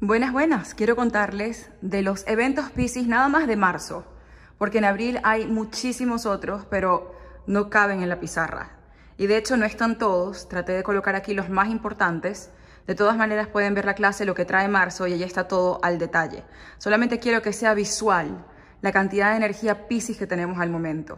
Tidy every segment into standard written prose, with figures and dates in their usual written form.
Buenas, buenas. Quiero contarles de los eventos Piscis nada más de marzo, porque en abril hay muchísimos otros, pero no caben en la pizarra. Y de hecho no están todos, traté de colocar aquí los más importantes. De todas maneras pueden ver la clase, lo que trae marzo, y allí está todo al detalle. Solamente quiero que sea visual la cantidad de energía Piscis que tenemos al momento.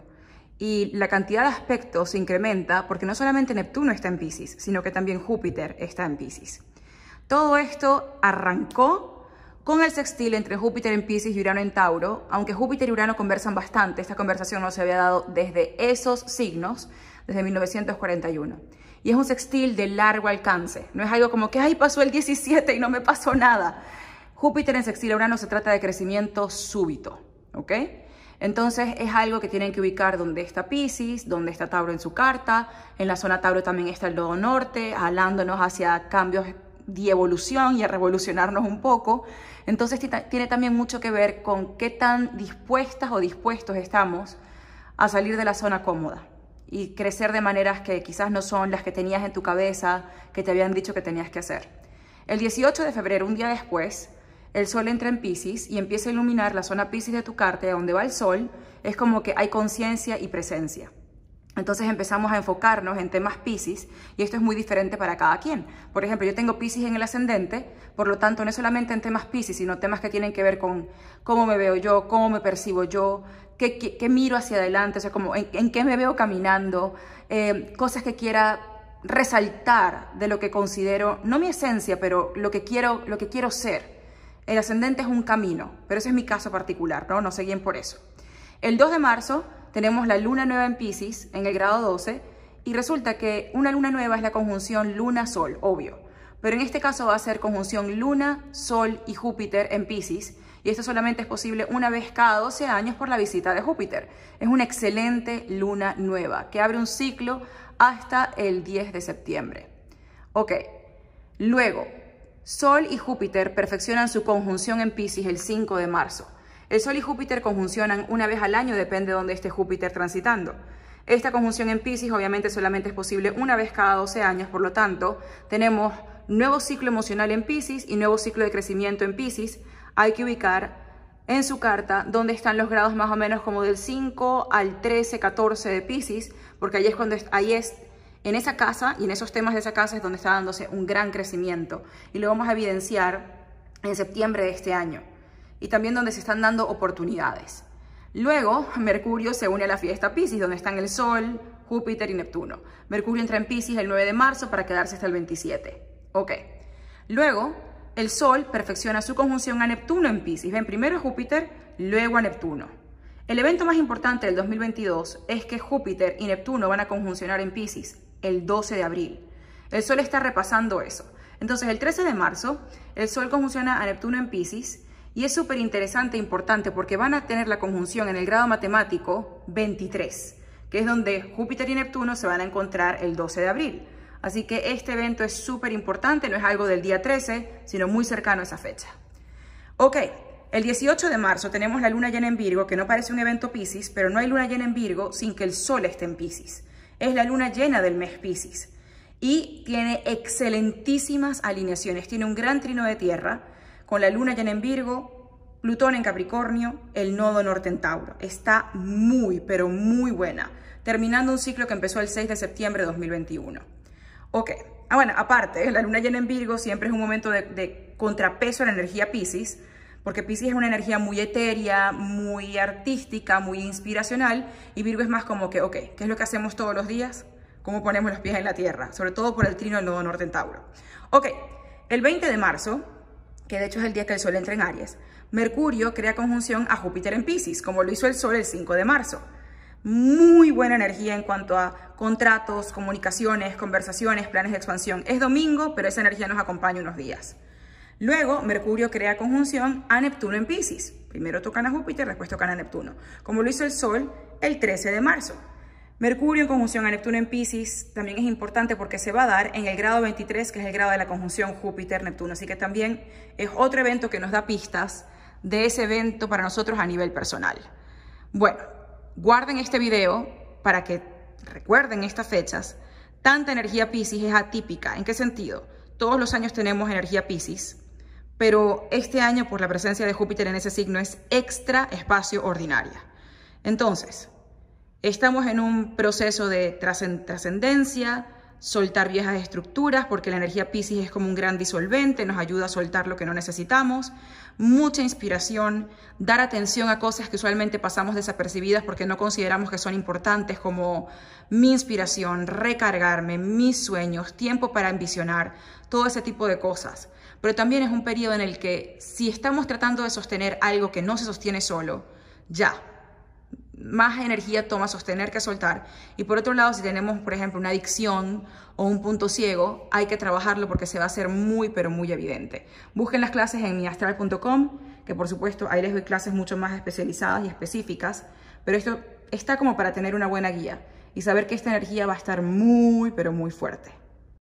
Y la cantidad de aspectos se incrementa porque no solamente Neptuno está en Piscis, sino que también Júpiter está en Piscis. Todo esto arrancó con el sextil entre Júpiter en Piscis y Urano en Tauro. Aunque Júpiter y Urano conversan bastante, esta conversación no se había dado desde esos signos, desde 1941. Y es un sextil de largo alcance. No es algo como que, ay, pasó el 17 y no me pasó nada. Júpiter en sextil a Urano se trata de crecimiento súbito, ¿ok? Entonces es algo que tienen que ubicar donde está Piscis, donde está Tauro en su carta. En la zona Tauro también está el nodo norte, jalándonos hacia cambios de evolución y a revolucionarnos un poco. Entonces tiene también mucho que ver con qué tan dispuestas o dispuestos estamos a salir de la zona cómoda y crecer de maneras que quizás no son las que tenías en tu cabeza, que te habían dicho que tenías que hacer. El 18 de febrero, un día después, el Sol entra en Piscis y empieza a iluminar la zona Piscis de tu carta, donde va el Sol. Es como que hay conciencia y presencia. Entonces empezamos a enfocarnos en temas Piscis y esto es muy diferente para cada quien. Por ejemplo, yo tengo Piscis en el ascendente, por lo tanto no es solamente en temas Piscis, sino temas que tienen que ver con cómo me veo yo, cómo me percibo yo, qué miro hacia adelante, o sea, como en qué me veo caminando, cosas que quiera resaltar de lo que considero, no mi esencia, pero lo que quiero ser. El ascendente es un camino, pero ese es mi caso particular, ¿no? No se guíen por eso. El 2 de marzo tenemos la luna nueva en Piscis, en el grado 12, y resulta que una luna nueva es la conjunción luna-sol, obvio. Pero en este caso va a ser conjunción luna, sol y Júpiter en Piscis, y esto solamente es posible una vez cada 12 años por la visita de Júpiter. Es una excelente luna nueva que abre un ciclo hasta el 10 de septiembre. Ok, luego, Sol y Júpiter perfeccionan su conjunción en Piscis el 5 de marzo. El Sol y Júpiter conjuncionan una vez al año, depende de dónde esté Júpiter transitando. Esta conjunción en Piscis obviamente solamente es posible una vez cada 12 años, por lo tanto, tenemos nuevo ciclo emocional en Piscis y nuevo ciclo de crecimiento en Piscis. Hay que ubicar en su carta dónde están los grados más o menos como del 5 al 13, 14 de Piscis, porque ahí es en esa casa y en esos temas de esa casa es donde está dándose un gran crecimiento. Y lo vamos a evidenciar en septiembre de este año. Y también donde se están dando oportunidades. Luego, Mercurio se une a la fiesta Piscis, donde están el Sol, Júpiter y Neptuno. Mercurio entra en Piscis el 9 de marzo para quedarse hasta el 27. Ok. Luego, el Sol perfecciona su conjunción a Neptuno en Piscis. Ven, primero a Júpiter, luego a Neptuno. El evento más importante del 2022 es que Júpiter y Neptuno van a conjuncionar en Piscis el 12 de abril. El Sol está repasando eso. Entonces, el 13 de marzo, el Sol conjunciona a Neptuno en Piscis. Y es súper interesante e importante porque van a tener la conjunción en el grado matemático 23, que es donde Júpiter y Neptuno se van a encontrar el 12 de abril. Así que este evento es súper importante, no es algo del día 13, sino muy cercano a esa fecha. Ok, el 18 de marzo tenemos la luna llena en Virgo, que no parece un evento Piscis, pero no hay luna llena en Virgo sin que el Sol esté en Piscis. Es la luna llena del mes Piscis y tiene excelentísimas alineaciones. Tiene un gran trino de tierra, con la luna llena en Virgo, Plutón en Capricornio, el nodo norte en Tauro. Está muy, pero muy buena, terminando un ciclo que empezó el 6 de septiembre de 2021. Ok, bueno, aparte, la luna llena en Virgo siempre es un momento de contrapeso a la energía Piscis, porque Piscis es una energía muy etérea, muy artística, muy inspiracional, y Virgo es más como que, ok, ¿qué es lo que hacemos todos los días? ¿Cómo ponemos los pies en la tierra? Sobre todo por el trino del nodo norte en Tauro. Ok, el 20 de marzo, que de hecho es el día que el Sol entra en Aries, Mercurio crea conjunción a Júpiter en Piscis, como lo hizo el Sol el 5 de marzo. Muy buena energía en cuanto a contratos, comunicaciones, conversaciones, planes de expansión. Es domingo, pero esa energía nos acompaña unos días. Luego, Mercurio crea conjunción a Neptuno en Piscis. Primero tocan a Júpiter, después tocan a Neptuno, como lo hizo el Sol el 13 de marzo. Mercurio en conjunción a Neptuno en Piscis también es importante porque se va a dar en el grado 23, que es el grado de la conjunción Júpiter-Neptuno. Así que también es otro evento que nos da pistas de ese evento para nosotros a nivel personal. Bueno, guarden este video para que recuerden estas fechas. Tanta energía Piscis es atípica. ¿En qué sentido? Todos los años tenemos energía Piscis, pero este año, por la presencia de Júpiter en ese signo, es extra espacio ordinaria. Entonces, estamos en un proceso de trascendencia, soltar viejas estructuras, porque la energía Piscis es como un gran disolvente, nos ayuda a soltar lo que no necesitamos. Mucha inspiración, dar atención a cosas que usualmente pasamos desapercibidas porque no consideramos que son importantes, como mi inspiración, recargarme, mis sueños, tiempo para ambicionar, todo ese tipo de cosas. Pero también es un periodo en el que si estamos tratando de sostener algo que no se sostiene solo, ya, más energía toma sostener que soltar. Y por otro lado, si tenemos, por ejemplo, una adicción o un punto ciego, hay que trabajarlo porque se va a hacer muy, pero muy evidente. Busquen las clases en miastral.com, que por supuesto ahí les doy clases mucho más especializadas y específicas, pero esto está como para tener una buena guía y saber que esta energía va a estar muy, pero muy fuerte.